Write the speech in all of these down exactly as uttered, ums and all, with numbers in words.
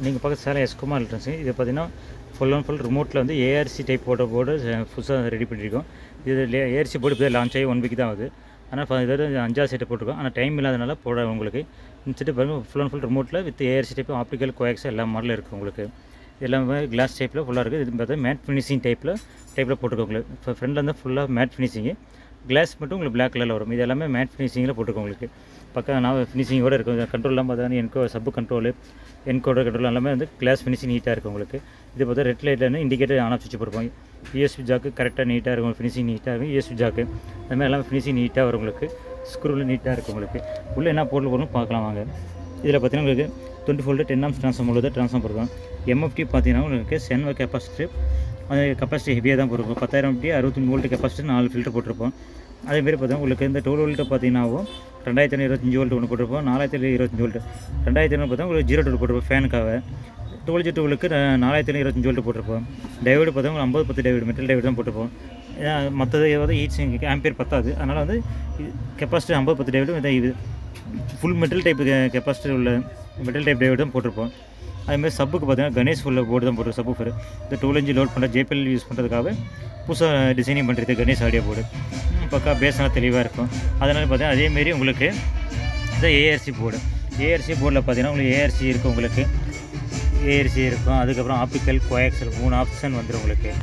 நீங்கள் பார்க்க சேலம் எஸ்குமார் எலக்ட்ரானிக்ஸ். இது பார்த்தீங்கன்னா ஃபுல் அண்ட் ஃபுல் ரிமோட்டில் வந்து ஏஆர்சி டைப் போட்ட போர்டு புதுசாக ரெடி பண்ணியிருக்கோம். இது ஏஆர்சி போர்டு இப்போ லான்ச் ஆகி ஒன் வீக் தான் ஆகுது. ஆனால் இது அஞ்சாவது செட்டை போட்டிருக்கோம். ஆனால் டைம் இல்லாதனால போட உங்களுக்கு இந்த செட்டு பாருங்கள் ஃபுல் அண்ட் ஃபுல் ரிமோட்டில் with ARC type optical coax எல்லா மாடலும் இருக்குது உங்களுக்கு. எல்லாமே கிளாஸ் டைப்பில் ஃபுல்லாக இருக்குது. இது பார்த்தா மேட் ஃபினிஷிங் டைப்பில் டைப்பில் போட்டுருக்கோம் உங்களுக்கு. இப்போ ஃப்ரண்டில் வந்து ஃபுல்லாக மேட் ஃபினிஷிங்கு, கிளாஸ் மட்டும் உங்களுக்கு பிளாக் கலரில் வரும். இது எல்லாமே மேட் ஃபினிஷிங்கில் போட்டுருக்கோம் உங்களுக்கு. பக்கம் நான் ஃபினிஷிங்கோடு இருக்கும். கண்ட்ரோல்லாம் பார்த்தா என்கோ சப்பு கண்ட்ரோலு என்கோடர் கண்ட்ரோல் எல்லாமே வந்து கிளாஸ் ஃபினிஷிங் நீட்டாக இருக்கும் உங்களுக்கு. இது பார்த்தா ரெட் லைட்டில் இண்டிகேட்டர் ஆன் ஆஃப் சுவிட்ச் போட்டுருப்போம். யூஎஸ்பி ஜாக்கு கரெக்டாக நீட்டாக இருக்கும். ஃபினிஷிங் நீட்டாக இருக்கும். யூஎஸ்பி ஜாக்கு அதுமாதிரி எல்லாமே ஃபினிஷிங் நீட்டாக வரும் உங்களுக்கு. ஸ்க்ரூவில் நீட்டாக இருக்கும் உங்களுக்கு. உள்ளே என்ன பொருள் போடணும் பார்க்கலாம் வாங்க. இதில் பார்த்தீங்கன்னா உங்களுக்கு twenty fold ten amps transform உள்ளது ட்ரான்ஸ்ஃபார்ம் போடுறோம். எம்எஃப்டி பார்த்தீங்கன்னா உங்களுக்கு சென்வ கெப்பாசிட்டி அது கெப்பாசிட்டி ஹெவியாக தான் போட்டிருப்போம். பத்தாயிரம் எம்டி அறுபத்தி மூணு வோல்ட்டு கெப்பாசிட்டி நாலு ஃபில்டர் போட்டிருப்போம். அதேமாரி பார்த்தா உங்களுக்கு இந்த டுவெல் வோல்ட்டு பார்த்தீங்கன்னாவும் ரெண்டாயிரத்தி ஐநூறு இருபத்தஞ்சி வோல்ட்டு ஒன்று போட்டிருப்போம். நாலாயிரத்தி இருபத்தஞ்சி வோல்ட்டு ரெண்டாயிரத்தி ஐநூறு பார்த்தா உங்களுக்கு ஜீரோ டூ போட்டிருப்போம் ஃபேனுக்காக. டுவெல் ஜி டூலுக்கு நாலாயிரத்தி ஐநூறு இருபத்தஞ்சி வோல்ட்டு போட்டிருப்போம். டைவோடு பார்த்தா உங்களுக்கு ஐம்பது பத்து டைவோடு மெட்டல் டைவோடு தான் போட்டிருப்போம். மற்றது வந்து ஹீட் ஆம்பியர் பத்தாது. அதனால் வந்து கெப்பாசிட்டி ஐம்பது பத்து டைவோடு இதான் இது ஃபுல் மெட்டல் டைப்பு கெப்பாசிட்டி உள்ள மெட்டல் டைப் டைவோடு தான் போட்டிருப்போம். அதுமாதிரி சப்புக்கு பார்த்தீங்கன்னா கணேஷ் ஃபுல்ல போர்டு தான் போட்டு சப்பு ஃபர் இந்த டூல் இன்ச்சு லோட் பண்ணுற ஜேபிஎல் யூஸ் பண்ணுறதுக்காக புதுசாக டிசைனிங் பண்ணுறது கணேஷ் ஆடியோ போர்டு பக்கா பேஸ்லாம் தெளிவாக இருக்கும். அதனால் பார்த்தீங்கன்னா அதேமாரி உங்களுக்கு இந்த ஏஆர்சி போர்டு ஏஆர்சி போர்டில் பார்த்தீங்கன்னா உங்களுக்கு ஏஆர்சி இருக்கும் உங்களுக்கு ஏஆர்சி இருக்கும். அதுக்கப்புறம் ஆப்டிக்கல் கோஆக்சல் மூணு ஆப்ஷன் வந்துடும் உங்களுக்கு.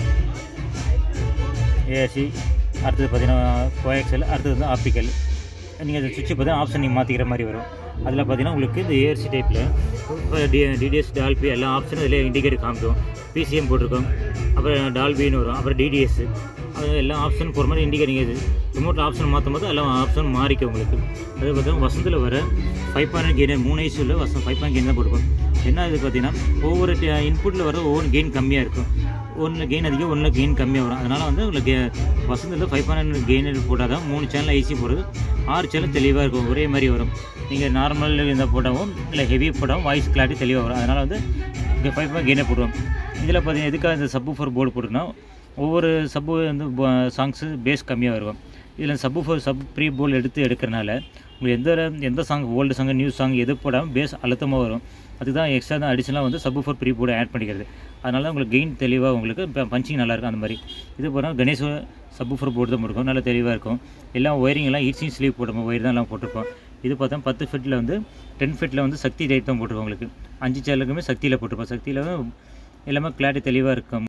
ஏஆர்சி அடுத்தது பார்த்தீங்கன்னா கோஆக்சல் அடுத்தது வந்து ஆப்டிக்கல். நீங்கள் அந்த சுவிட்சை பார்த்தீங்கன்னா ஆப்ஷன் நீங்கள் மாற்றிக்கிற மாதிரி வரும். அதில் பார்த்தீங்கன்னா உங்களுக்கு இந்த ஏஆர்சி டைப்பில் டி டிடிஎஸ் டால்பி எல்லா ஆப்ஷனும் இதில் இண்டிகேட்டர் காமிக்கும். பிசிஎம் போட்டிருக்கோம். அப்புறம் டால்பின்னு வரும். அப்புறம் டிடிஎஸ் அது எல்லா ஆப்ஷன் போகிற மாதிரி இண்டிகேட்டிங் இது ரிமோட்டில் ஆப்ஷன் மாற்றும் போது எல்லாம் ஆப்ஷன் மாறிக்கும் உங்களுக்கு. அது பார்த்தீங்கன்னா வசந்தில் வர ஃபைவ் பாயிண்ட் கெயின் மூணு ஐஸில் வசம் ஃபைவ் பாயிண்ட் கெயின் தான் போட்டிருக்கோம். என்ன இது பார்த்தீங்கன்னா ஒவ்வொரு இன்புட்டில் வர ஒவ்வொரு கெயின் கம்மியாக இருக்கும். ஒன்றில் கெயின் அதிகம் ஒன்றில் கெயின் கம்மியாக வரும். அதனால் வந்து உங்களுக்கு வசந்தில் ஃபைவ் பாயிண்ட் கெயின் போட்டால் தான் மூணு சேனல் ஐசி போடுறது ஆறு சேனல் தெளிவாக இருக்கும். ஒரே மாதிரி வரும். நீங்கள் நார்மல் இருந்தால் போட்டாவும் இல்லை ஹெவி போட்டாவும் வாய்ஸ் கிளாரிட்டி தெளிவாக வரும். அதனால் வந்து இங்கே ஃபைவ் பாயிண்ட் கெயினே போடுவோம். இதில் பார்த்தீங்கன்னா எதுக்காக இந்த சப்பு ஃபோர் போர்டு போட்டுருன்னா ஒவ்வொரு சப்பு வந்து சாங்ஸு பேஸ் கம்மியாக வரும். இதில் சப்பு ஃபோர் சப் ப்ரீ போர்டு எடுத்து எடுக்கிறனால உங்களுக்கு எந்த எந்த song old song new song எது போடாமல் பேஸ் அழுத்தமாக வரும். அதுதான் எக்ஸ்ட்ரா தான் அடிஷனலாக வந்து சப்பு ஃபோர் ப்ரீ போர்டு ஆட் பண்ணிக்கிறது. அதனால தான் உங்களுக்கு கெயின் தெளிவாக உங்களுக்கு இப்போ பஞ்சிங் நல்லாயிருக்கும். அந்த மாதிரி இது போனால் கணேஷ் சப்பு ஃபோர் போர்டு தான் போட்டிருக்கோம். நல்லா தெளிவாக இருக்கும். எல்லாம் ஒயரிங் எல்லாம் ஈச்சிங் ஸ்லீவ் போட்டுருப்போம். ஒயர் தான் எல்லாம் போட்டிருப்போம். இது பார்த்தா பத்து ஃபீட்டில் வந்து டென் ஃபீட்டில் வந்து சக்தி டைப் தான் போட்டிருக்கோம் உங்களுக்கு. அஞ்சு சேனலுக்குமே சக்தியில் போட்டிருப்போம். சக்தியில் எல்லாமே கிளாரிட்டி தெளிவாக இருக்கும்.